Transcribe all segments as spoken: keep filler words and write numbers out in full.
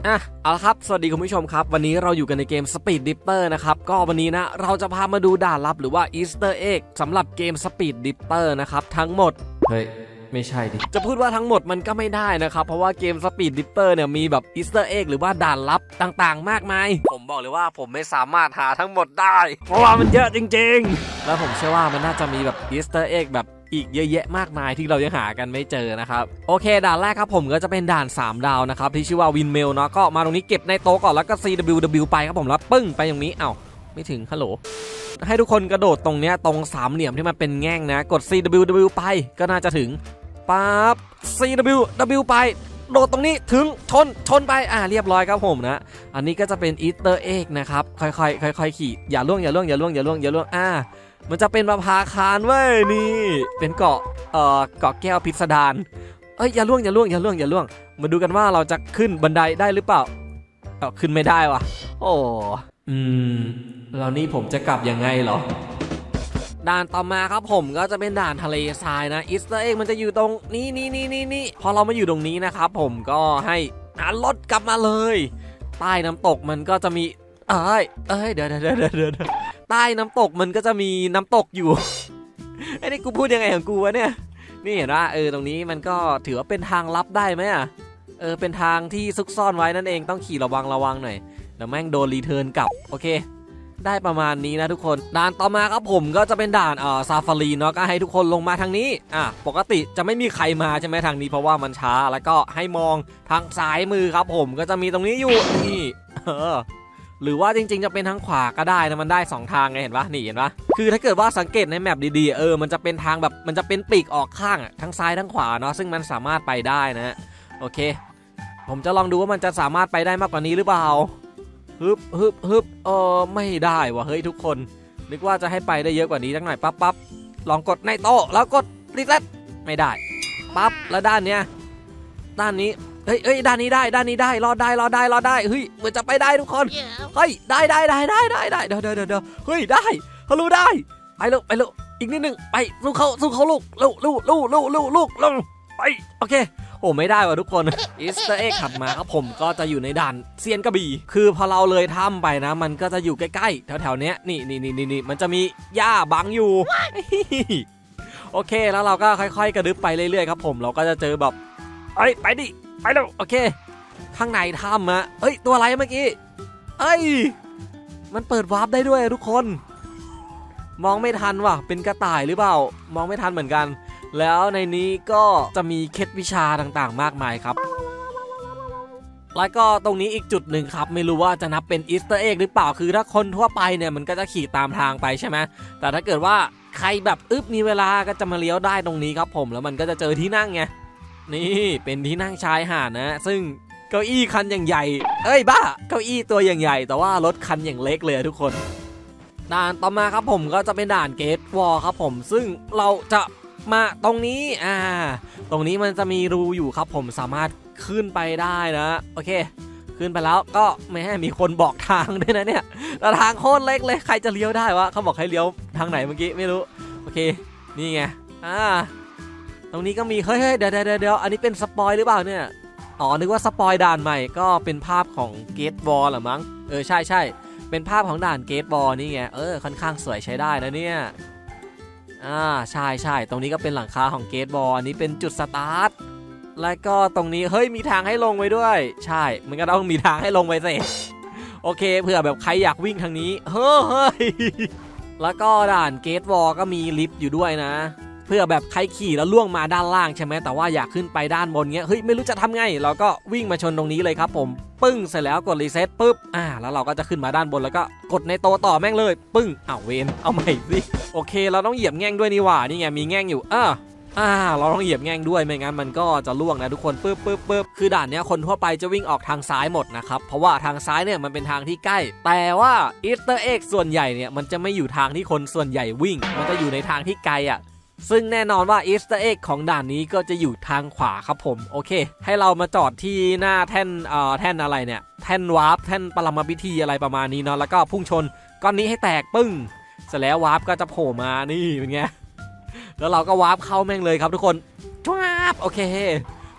อ่ะเอาละครับสวัสดีคุณผู้ชมครับวันนี้เราอยู่กันในเกม Speed Drifter นะครับก็วันนี้นะเราจะพามาดูด่านลับหรือว่า Easter Egg สำหรับเกม Speed Drifter นะครับทั้งหมดเฮ้ยไม่ใช่ดิจะพูดว่าทั้งหมดมันก็ไม่ได้นะครับเพราะว่าเกม Speed Drifter เนี่ยมีแบบ Easter Egg หรือว่าด่านลับต่างๆมากมายผมบอกเลยว่าผมไม่สามารถหาทั้งหมดได้เพราะว่ามันเยอะจริงๆแล้วผมเชื่อว่ามันน่าจะมีแบบ Easter Egg แบบอีกเยอะแยะมากมายที่เรายังหากันไม่เจอนะครับโอเคด่านแรกครับผมก็จะเป็นด่านสามดาวนะครับที่ชื่อว่าวินเมลเนาะก็มาตรงนี้เก็บในโต๊ะก่อนแล้วก็ ซี ดับเบิลยู ดับเบิลยู ไปครับผมแล้วปึ้งไปอย่างนี้เอ้าไม่ถึงฮัลโหลให้ทุกคนกระโดดตรงเนี้ยตรงสามเหลี่ยมที่มันเป็นแง่งนะกด ซี ดับเบิลยู ดับเบิลยู ไปก็น่าจะถึงปั๊บ ซี ดับเบิลยู ดับเบิลยู ไปโดดตรงนี้ถึงชนชนไปอ่าเรียบร้อยครับผมนะอันนี้ก็จะเป็นอีสเตอร์เอ็กนะครับค่อยๆค่อยๆขี่อย่าล่วงอย่าล่วงอย่าล่วงอย่าล่วงอย่าล่วงอ่ามันจะเป็นประภาคารเว้ยนี่เป็นเกาะเอ่อเกาะแก้วพิสดารเอ้ยอย่าล่วงอย่าล่วงอย่าล่วงอย่าล่วงมาดูกันว่าเราจะขึ้นบันไดได้หรือเปล่าเอ้าขึ้นไม่ได้วะโอ้อืมแล้วนี่ผมจะกลับยังไงเหรอด่านต่อมาครับผมก็จะเป็นด่านทะเลทรายนะอีสเตอร์เอ็กมันจะอยู่ตรงนี้นี่นี่นี่นี่พอเรามาอยู่ตรงนี้นะครับผมก็ให้รถกลับมาเลยใต้น้ำตกมันก็จะมีเอ้ยเอ้ยเดี๋ยวเดี๋ยวเดี๋ยวเดี๋ยวใต้น้ำตกมันก็จะมีน้ำตกอยู่ไอ้นี่กูพูดยังไงของกูวะเนี่ยนี่เห็นว่าเออตรงนี้มันก็ถือว่าเป็นทางลับได้ไหมอ่ะเออเป็นทางที่ซุกซ่อนไว้นั่นเองต้องขี่ระวังระวังหน่อยเดี๋ยวแม่งโดนรีเทิร์นกลับโอเคได้ประมาณนี้นะทุกคนด่านต่อมาครับผมก็จะเป็นด่านเอ่อซาฟารีเนาะก็ให้ทุกคนลงมาทางนี้อ่ะปกติจะไม่มีใครมาใช่ไหมทางนี้เพราะว่ามันช้าแล้วก็ให้มองทางซ้ายมือครับผมก็จะมีตรงนี้อยู่นี่เออหรือว่าจริงๆจะเป็นทางขวาก็ได้นะมันได้สองทางไงเห็นปะนี่เห็นปะคือถ้าเกิดว่าสังเกตในแมปดีๆเออมันจะเป็นทางแบบมันจะเป็นปีกออกข้างทั้งซ้ายทั้งขวาเนาะซึ่งมันสามารถไปได้นะโอเคผมจะลองดูว่ามันจะสามารถไปได้มากกว่านี้หรือเปล่าฮึบฮึบฮึบเออไม่ได้วะเฮ้ยทุกคนนึกว่าจะให้ไปได้เยอะกว่านี้สักหน่อยปั๊บปั๊บลองกดในโต๊ะแล้วกดรีเซ็ตไม่ได้ปั๊บแล้วด้านเนี้ยด้านนี้เฮ้ยเฮ้ยด้านนี้ได้ด้านนี้ได้รอดได้รอดได้รอดได้เฮ้ยมันจะไปได้ทุกคนเฮ้ยได้ได้ได้ได้ได้ได้เดี๋ยวเดี๋ยวเดี๋ยวเฮ้ยได้ฮัลโหลได้ไปลูกไปลูกอีกนิดนึงไปสู้เขาสู้เขาลูกลูกลูกลูกลูกลูกลูกลงไปโอเคโอ้ไม่ได้ว่ะทุกคนอีสเตอร์เอ็กถัดมาครับผมก็จะอยู่ในด่านเซียนกระบี่คือพอเราเลยถ้ำไปนะมันก็จะอยู่ใกล้ๆแถวๆเนี้ยนี่นี่นี่นี่มันจะมีหญ้าบังอยู่โอเคแล้วเราก็ค่อยๆกระดึ๊บไปเรื่อยๆครับผมเราก็จะเจอแบบเอ้ยไปดิไปแล้วโอเคข้างในถ้ำอะเอ้ยตัวอะไรเมื่อกี้เอ้ยมันเปิดวาร์ปได้ด้วยทุกคนมองไม่ทันว่ะเป็นกระต่ายหรือเปล่ามองไม่ทันเหมือนกันแล้วในนี้ก็จะมีเคล็ดวิชาต่างๆมากมายครับแล้วก็ตรงนี้อีกจุดหนึ่งครับไม่รู้ว่าจะนับเป็นอีสเตอร์เอ็กหรือเปล่าคือถ้าคนทั่วไปเนี่ยมันก็จะขี่ตามทางไปใช่ไหมแต่ถ้าเกิดว่าใครแบบอึ๊บมีเวลาก็จะมาเลี้ยวได้ตรงนี้ครับผมแล้วมันก็จะเจอที่นั่งไงนี่เป็นที่นั่งชายหาดนะซึ่งเก้าอี้คันอย่างใหญ่เอ้ยบ้าเก้าอี้ตัวอย่างใหญ่แต่ว่ารถคันอย่างเล็กเลยทุกคนด่านต่อมาครับผมก็จะเป็นด่านเกตวอลครับผมซึ่งเราจะมาตรงนี้อ่าตรงนี้มันจะมีรูอยู่ครับผมสามารถขึ้นไปได้นะโอเคขึ้นไปแล้วก็ไม่ให้มีคนบอกทางด้วยนะเนี่ยแต่ทางโคตรเล็กเลยใครจะเลี้ยวได้วะเขาบอกให้เลี้ยวทางไหนเมื่อกี้ไม่รู้โอเคนี่ไงอ่าตรงนี้ก็มีเฮ้ยเดี๋ยวเดี๋ยวเดี๋ยวอันนี้เป็นสปอยหรือเปล่าเนี่ยอ๋อนึกว่าสปอยด่านใหม่ก็เป็นภาพของเกตบอลเหรอมั้งเออใช่ใช่เป็นภาพของด่านเกตบอลนี่ไงเออค่อนข้างสวยใช้ได้นะเนี่ยอ่าใช่ใช่ตรงนี้ก็เป็นหลังคาของเกตบอลอันนี้เป็นจุดสตาร์ทแล้วก็ตรงนี้เฮ้ยมีทางให้ลงไว้ด้วยใช่มันก็ต้องมีทางให้ลงไปสิโอเคเผื่อแบบใครอยากวิ่งทางนี้เฮ้ยแล้วก็ด่านเกตบอลก็มีลิฟต์อยู่ด้วยนะเพื่อแบบใครขี่แล้วล่วงมาด้านล่างใช่ไหมแต่ว่าอยากขึ้นไปด้านบนเงี้ยเฮ้ยไม่รู้จะทำไงเราก็วิ่งมาชนตรงนี้เลยครับผมปึ้งเสร็จแล้วกดรีเซ็ตปุ๊บอ่าแล้วเราก็จะขึ้นมาด้านบนแล้วก็กดในโตต่อแม่งเลยปึ้งอ้าวเวนเอาใหม่สิโอเคเราต้องเหยียบแง่งด้วยนี่หว่านี่ไงมีแง่งอยู่อ่าอ่าเราต้องเหยียบแง่งด้วยไม่งั้นมันก็จะล่วงนะทุกคนปึ๊บปึ๊บปึ๊บคือด่านเนี้ยคนทั่วไปจะวิ่งออกทางซ้ายหมดนะครับเพราะว่าทางซ้ายเนี่ยมันเป็นทางที่ใกล้แต่ว่าอีสเตอร์เอ็กส่วนใหญ่เนี่ยมันจะไม่อยู่ทางที่คนส่วนใหญ่วิ่งมันจะอยู่ในทางที่ไกลอ่ะซึ่งแน่นอนว่าอีสเตอร์เอ็กของด่านนี้ก็จะอยู่ทางขวาครับผมโอเคให้เรามาจอดที่หน้าแท่นเอ่อแท่นอะไรเนี่ยแท่นวาร์ปแท่นปรมาภิธีอะไรประมาณนี้เนาะแล้วก็พุ่งชนก้อนนี้ให้แตกปึ้งเสร็จแล้ววาร์ปก็จะโผล่มานี่เป็นไงแล้วเราก็วาร์ปเข้าแม่งเลยครับทุกคนจ้าบโอเค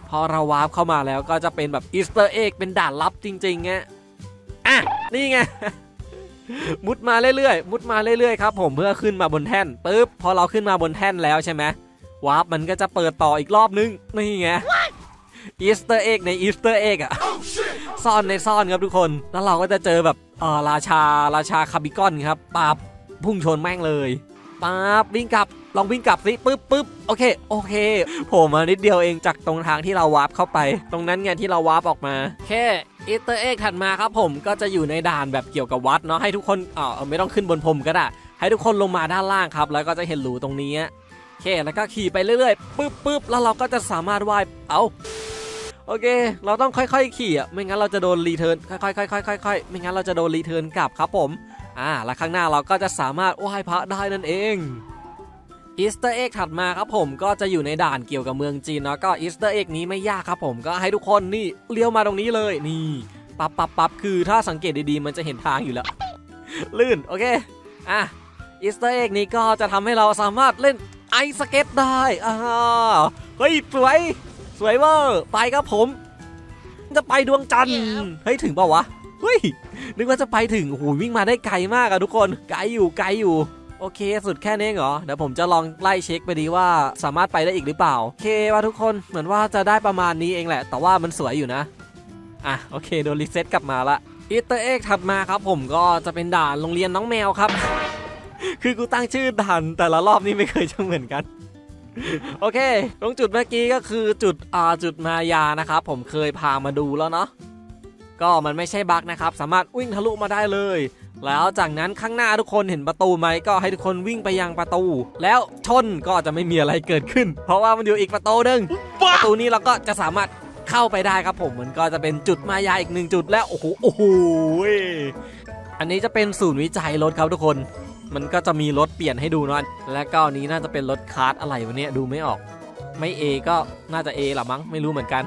พอเราวาร์ปเข้ามาแล้วก็จะเป็นแบบอีสเตอร์เอ็กเป็นด่านลับจริงๆไงอ่ะนี่ไง มุดมาเรื่อยๆมุดมาเรื่อยๆครับผมเพื่อขึ้นมาบนแท่นปึ๊บพอเราขึ้นมาบนแท่นแล้วใช่ไหมวาร์ปมันก็จะเปิดต่ออีกรอบนึงนี่ไงอีสเตอร์เอ็กในอีสเตอร์เอ็กอะซ่อนในซ่อนครับทุกคนแล้วเราก็จะเจอแบบเออราชาราชาคาบิกอนครับปั๊บพุ่งชนแม่งเลยปั๊บวิ่งกลับลองวิ่งกลับสิปึ๊บปึ๊บโอเคโอเคโผล่มานิดเดียวเองจากตรงทางที่เราวาร์ปเข้าไปตรงนั้นไงที่เราวาร์ปออกมาแค่อีสเตอร์เอ็กถัดมาครับผมก็จะอยู่ในด่านแบบเกี่ยวกับวัดเนาะให้ทุกคนเออไม่ต้องขึ้นบนพรมก็ได้ให้ทุกคนลงมาด้านล่างครับแล้วก็จะเห็นหลุมตรงนี้โอเคแล้วก็ขี่ไปเรื่อยๆปึ๊บปึ๊บแล้วเราก็จะสามารถว่ายเอาโอเคเราต้องค่อยๆขี่อ่ะไม่งั้นเราจะโดนรีเทิร์นค่อยๆค่อยๆค่อยๆไม่งั้นเราจะโดนรีเทิร์นกลับครับผมอ่าแล้วข้างหน้าเราก็จะสามารถไหว้พระได้นั่นเองอีสเตอร์เอ็กถัดมาครับผมก็จะอยู่ในด่านเกี่ยวกับเมืองจีนเนาะก็อีสเตอร์เอ็กนี้ไม่ยากครับผมก็ให้ทุกคนนี่เลี้ยวมาตรงนี้เลยนี่ปั๊บปั๊บปั๊บคือถ้าสังเกตดีๆมันจะเห็นทางอยู่แล้ว ลื่นโอเคอ่ะอีสเตอร์เอ็กนี้ก็จะทำให้เราสามารถเล่นไอสเก็ตได้อ่าเฮ้ยสวยสวยเวอร์ไปครับผมจะไปดวงจันทร์เฮ้ยถึงเปล่าวะเฮ้ยนึกว่าจะไปถึงโอ้โหวิ่งมาได้ไกลมากอะทุกคนไกลอยู่ไกลอยู่โอเคสุดแค่นี้เหรอเดี๋ยวผมจะลองไล่เช็คไปดีว่าสามารถไปได้อีกหรือเปล่าโอเคว่าทุกคนเหมือนว่าจะได้ประมาณนี้เองแหละแต่ว่ามันสวยอยู่นะอ่ะโอเคโดนรีเซ็ตกลับมาละอีสเตอร์เอ็กถัดมาครับผมก็จะเป็นด่านโรงเรียนน้องแมวครับ คือกูตั้งชื่อด่านแต่ละรอบนี่ไม่เคยจะเหมือนกันโอเคตรงจุดเมื่อกี้ก็คือจุดอ่าจุดมายานะครับผมเคยพามาดูแล้วเนาะก็มันไม่ใช่บั๊กนะครับสามารถวิ่งทะลุมาได้เลยแล้วจากนั้นข้างหน้าทุกคนเห็นประตูไหมก็ให้ทุกคนวิ่งไปยังประตูแล้วชนก็จะไม่มีอะไรเกิดขึ้นเพราะว่ามันอยู่อีกประตูนึงประตูนี้เราก็จะสามารถเข้าไปได้ครับผมมันก็จะเป็นจุดมายาอีกหนึ่งจุดแล้วโอ้โหโอ้โหอันนี้จะเป็นศูนย์วิจัยรถครับทุกคนมันก็จะมีรถเปลี่ยนให้ดูเนาะและก็นี้น่าจะเป็นรถคาร์ทอะไรวะเนี่ยดูไม่ออกไม่ A ก็น่าจะ A หรอมั้งไม่รู้เหมือนกัน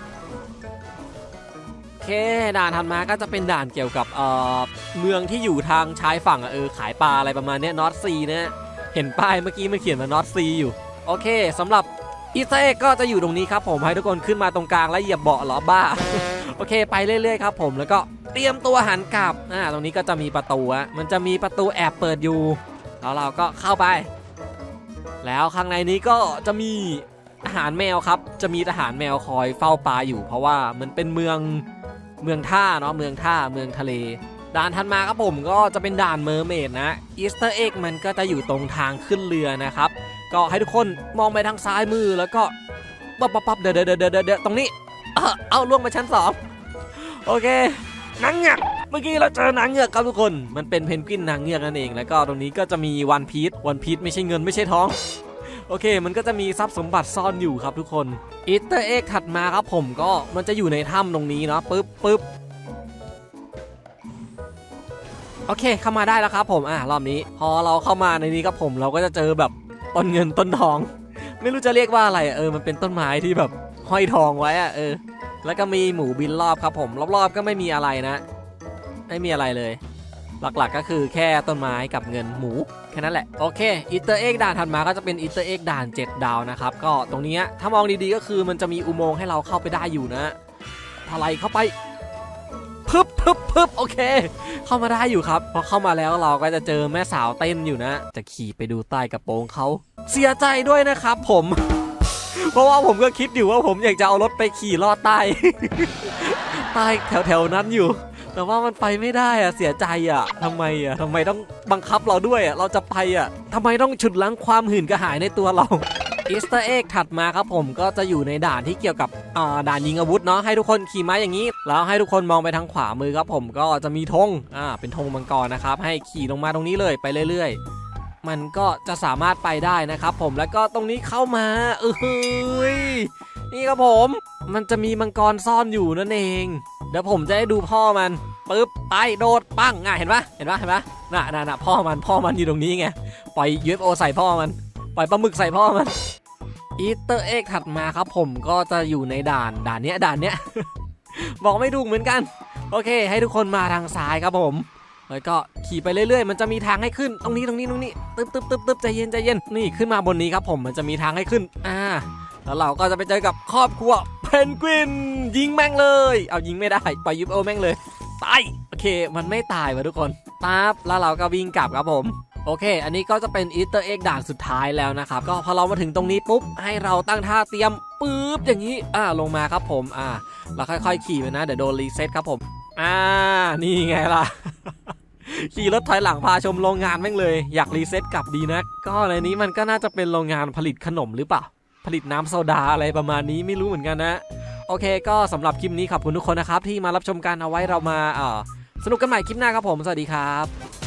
โอเคด่านถัดมาก็จะเป็นด่านเกี่ยวกับเอ่อเมืองที่อยู่ทางชายฝั่งเออขายปลาอะไรประมาณนี้นอร์ทซีนะเห็นป้ายเมื่อกี้มันเขียนว่านอร์ทซีอยู่โอเคสำหรับอีสเตอร์เอ็กก็จะอยู่ตรงนี้ครับผมให้ทุกคนขึ้นมาตรงกลางแล้วเหยียบเบาะล้อบ้า โอเคไปเรื่อยๆครับผมแล้วก็เตรียมตัวหันกลับอ่าตรงนี้ก็จะมีประตูอะมันจะมีประตูแอบเปิดอยู่แล้วเราก็เข้าไปแล้วข้างในนี้ก็จะมีทหารแมวครับจะมีทหารแมวคอยเฝ้าปลาอยู่เพราะว่ามันเป็นเมืองเมืองท่าเนาะเมืองท่าเมืองทะเลด่านถัดมาครับผมก็จะเป็นด่านเมอร์เมดนะอีสเตอร์เอ็กมันก็จะอยู่ตรงทางขึ้นเรือนะครับก็ให้ทุกคนมองไปทางซ้ายมือแล้วก็ปั๊บปั๊บปั๊บเดี๋ยวเดี๋ยวเดี๋ยวเดี๋ยวตรงนี้เอาล่วงมาชั้นสองโอเคนางเงือกเมื่อกี้เราเจอนางเงือกครับทุกคนมันเป็นเพนกวินนางเงือกนั่นเองแล้วก็ตรงนี้ก็จะมีวันพีชวันพีชไม่ใช่เงินไม่ใช่ทองโอเคมันก็จะมีทรัพย์สมบัติซ่อนอยู่ครับทุกคนอีสเตอร์เอ็กถัดมาครับผมก็มันจะอยู่ในถ้ำตรงนี้เนาะปึ๊บปึ๊บโอเคเข้ามาได้แล้วครับผมอ่ะรอบนี้พอเราเข้ามาในนี้ครับผมเราก็จะเจอแบบต้นเงินต้นทองไม่รู้จะเรียกว่าอะไรเออมันเป็นต้นไม้ที่แบบห้อยทองไว้อะเออแล้วก็มีหมูบินรอบครับผมรอบๆก็ไม่มีอะไรนะไม่มีอะไรเลยหลักๆก็คือแค่ต้นไม้กับเงินหมูแค่นั้นแหละโอเคอีสเตอร์เอ็กด่านถัดมาก็จะเป็นอีสเตอร์เอ็กด่านเจ็ดดาวนะครับก็ตรงนี้ถ้ามองดีๆก็คือมันจะมีอุโมงค์ให้เราเข้าไปได้อยู่นะถลายเข้าไปพึบพึบพึบโอเคเข้ามาได้อยู่ครับพอเข้ามาแล้วเราก็จะเจอแม่สาวเต้นอยู่นะจะขี่ไปดูใต้กระโปรงเขาเสียใจด้วยนะครับผมเพราะว่าผมก็คิดอยู่ว่าผมอยากจะเอารถไปขี่ลอดใต้ใต้แถวๆนั้นอยู่แต่ว่ามันไปไม่ได้อะเสียใจอะทำไมอะทำไมต้องบังคับเราด้วยอะเราจะไปอะทำไมต้องฉุดรั้งความหื่นกระหายในตัวเราอีสเตอร์เอ็กถัดมาครับผมก็จะอยู่ในด่านที่เกี่ยวกับอ่าด่านยิงอาวุธเนาะให้ทุกคนขี่ม้าอย่างนี้แล้วให้ทุกคนมองไปทางขวามือครับผมก็จะมีธงอ่าเป็นธงมังกรนะครับให้ขี่ลงมาตรงนี้เลยไปเรื่อยๆมันก็จะสามารถไปได้นะครับผมแล้วก็ตรงนี้เข้ามาเอ้ยนี่ครับผมมันจะมีมังกรซ่อนอยู่นั่นเองเดี๋ยวผมจะให้ดูพ่อมันปึ๊บไปโดดปั้งอ่ะเห็นปะเห็นปะเห็นปะน่ะน่ะน่ะพ่อมันพ่อมันอยู่ตรงนี้ไงปล่อย ยู เอฟ โอ ใส่พ่อมันปล่อยปลาหมึกใส่พ่อมันอีสเตอร์เอ็กถัดมาครับผมก็จะอยู่ในด่านด่านเนี้ยด่านเนี้ย บอกไม่ถูกเหมือนกันโอเคให้ทุกคนมาทางซ้ายครับผมแล้วก็ขี่ไปเรื่อยๆมันจะมีทางให้ขึ้นตรงนี้ตรงนี้ตรงนี้ตึ๊บตึ๊บตึ๊บตึ๊บใจเย็นใจเย็นนี่ขึ้นมาบนนี้ครับผมมันจะมีทางให้ขึ้นอ่าแล้วเราก็จะไปเจอกับครอบครัวเพนกวินยิงแม่งเลยเอายิงไม่ได้ปล่อยยูเอฟโอแม่งเลยตายโอเคมันไม่ตายว่ะทุกคนปั๊บแล้วเราก็วิ่งกลับครับผมโอเคอันนี้ก็จะเป็นอีสเตอร์เอ็กด่านสุดท้ายแล้วนะครับก็พอเรามาถึงตรงนี้ปุ๊บให้เราตั้งท่าเตรียมปึ๊บอย่างนี้อ่าลงมาครับผมอ่าเราค่อยๆขี่ไปนะเดี๋ยวโดนรีเซ็ตครับผมอ่านี่ไงล่ะ ขี่รถถอยหลังพาชมโรงงานแม่งเลยอยากรีเซ็ตกลับดีนะก็ในนี้มันก็น่าจะเป็นโรงงานผลิตขนมหรือเปล่าผลิตน้ำโซดาอะไรประมาณนี้ไม่รู้เหมือนกันนะโอเคก็สำหรับคลิปนี้ขอบคุณทุกคนนะครับที่มารับชมกันเอาไว้เรามาเอ่อสนุกกันใหม่คลิปหน้าครับผมสวัสดีครับ